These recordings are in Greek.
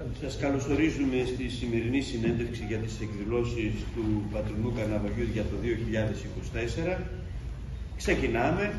Σας καλωσορίζουμε στη σημερινή συνέντευξη για τις εκδηλώσεις του Πατρινού Καρναβαλιού για το 2024. Ξεκινάμε.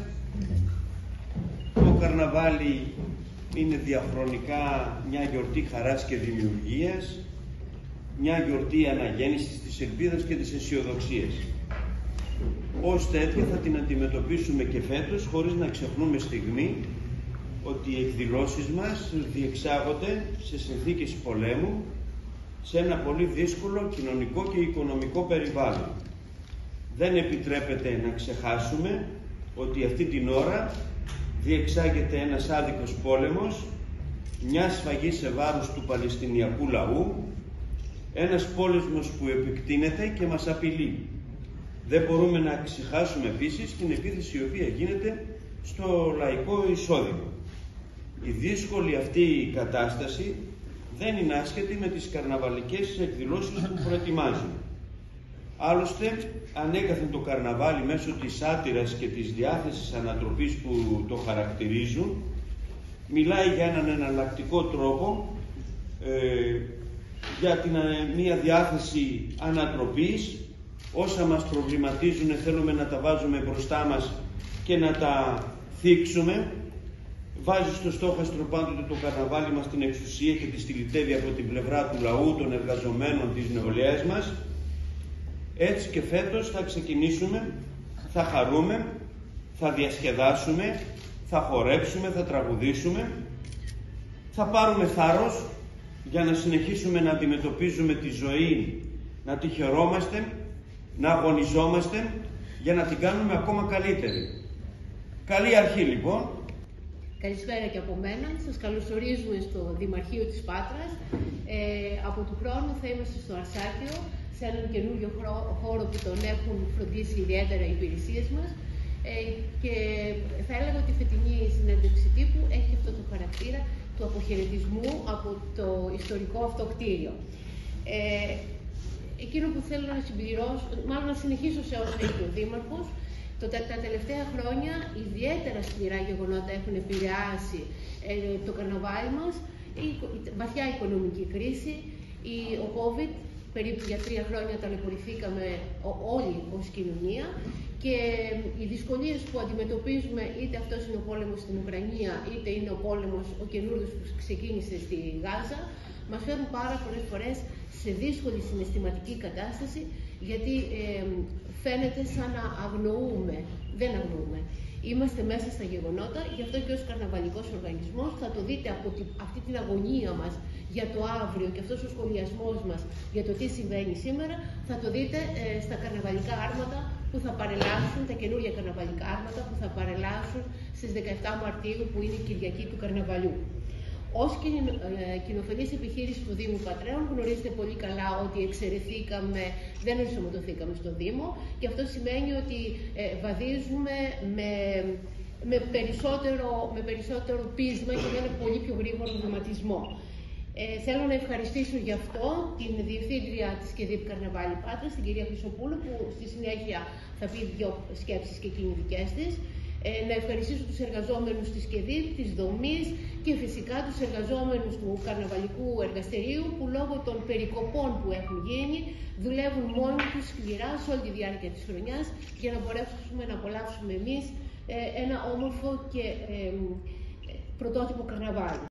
Το καρναβάλι είναι διαχρονικά μια γιορτή χαράς και δημιουργίας, μια γιορτή αναγέννησης της ελπίδας και της αισιοδοξίας. Ως τέτοια θα την αντιμετωπίσουμε και φέτος, χωρίς να ξεχνούμε στιγμή ότι οι εκδηλώσεις μας διεξάγονται σε συνθήκες πολέμου, σε ένα πολύ δύσκολο κοινωνικό και οικονομικό περιβάλλον. Δεν επιτρέπεται να ξεχάσουμε ότι αυτή την ώρα διεξάγεται ένας άδικος πόλεμος, μια σφαγή σε βάρος του Παλαιστινιακού λαού, ένας πόλεμος που επεκτείνεται και μας απειλεί. Δεν μπορούμε να ξεχάσουμε επίσης την επίθεση η οποία γίνεται στο λαϊκό εισόδημα. Η δύσκολη αυτή κατάσταση δεν είναι άσχετη με τις καρναβαλικές εκδηλώσεις που προετοιμάζουμε. Άλλωστε, ανέκαθεν το καρναβάλι μέσω της σάτυρας και της διάθεσης ανατροπής που το χαρακτηρίζουν, μιλάει για έναν εναλλακτικό τρόπο, για μια διάθεση ανατροπής. Όσα μας προβληματίζουν θέλουμε να τα βάζουμε μπροστά μας και να τα θίξουμε. Βάζει στο στόχαστρο πάντοτε το καρναβάλι μας την εξουσία και τη στυλιτεύει από την πλευρά του λαού, των εργαζομένων, της νεολαίας μας. Έτσι και φέτος θα ξεκινήσουμε, θα χαρούμε, θα διασκεδάσουμε, θα χορέψουμε, θα τραγουδήσουμε, θα πάρουμε θάρρος για να συνεχίσουμε να αντιμετωπίζουμε τη ζωή, να τη χαιρόμαστε, να αγωνιζόμαστε για να την κάνουμε ακόμα καλύτερη. Καλή αρχή λοιπόν. Καλησπέρα και από μένα. Σας καλωσορίζουμε στο Δημαρχείο της Πάτρας. Από του χρόνου θα είμαστε στο Αρσάκιο, σε έναν καινούριο χώρο που τον έχουν φροντίσει ιδιαίτερα οι υπηρεσίες μας. Και θα έλεγα ότι η φετινή συνέντευξη τύπου έχει αυτό το χαρακτήρα του αποχαιρετισμού από το ιστορικό αυτό κτίριο. Εκείνο που θέλω να συμπληρώσω, μάλλον να συνεχίσω σε όσα είπε ο Δήμαρχος, τα τελευταία χρόνια ιδιαίτερα σκληρά γεγονότα έχουν επηρεάσει το καρναβάλι μας, η βαθιά οικονομική κρίση, ο COVID, περίπου για 3 χρόνια ταλαιπωρηθήκαμε όλοι ως κοινωνία, και οι δυσκολίες που αντιμετωπίζουμε, είτε αυτός είναι ο πόλεμος στην Ουκρανία, είτε είναι ο πόλεμος ο καινούργιος που ξεκίνησε στη Γάζα, μας φέρνουν πάρα πολλές φορές σε δύσκολη συναισθηματική κατάσταση, γιατί φαίνεται σαν να αγνοούμε. Δεν αγνοούμε. Είμαστε μέσα στα γεγονότα, γι' αυτό και ως καρναβαλικός οργανισμός θα το δείτε από αυτή την αγωνία μας για το αύριο και αυτός ο σχολιασμός μας για το τι συμβαίνει σήμερα, θα το δείτε στα καρναβαλικά άρματα που θα παρελάσουν, τα καινούργια καρναβαλικά άρματα που θα παρελάσουν στις 17 Μαρτίου, που είναι η Κυριακή του Καρναβαλιού. Ως κοινοφελής επιχείρηση του Δήμου Πατρέων γνωρίζετε πολύ καλά ότι εξαιρεθήκαμε, δεν ενσωματωθήκαμε στο Δήμο, και αυτό σημαίνει ότι βαδίζουμε με περισσότερο πείσμα και με ένα πολύ πιο γρήγορο βηματισμό. Θέλω να ευχαριστήσω γι' αυτό την Διευθύντρια της ΚΕΔΙΠ Καρναβάλι Πάτρας, την κυρία Χρυσοπούλου, που στη συνέχεια θα πει 2 σκέψεις και εκείνη δικές της. Να ευχαριστήσω τους εργαζόμενους της ΚΕΔΙΠ, της δομής, και φυσικά τους εργαζόμενους του Καρναβαλικού Εργαστηρίου, που λόγω των περικοπών που έχουν γίνει δουλεύουν μόνοι τους σκληρά σε όλη τη διάρκεια της χρονιάς για να μπορέσουμε να απολαύσουμε εμείς ένα όμορφο και πρωτότυπο καρναβάλι.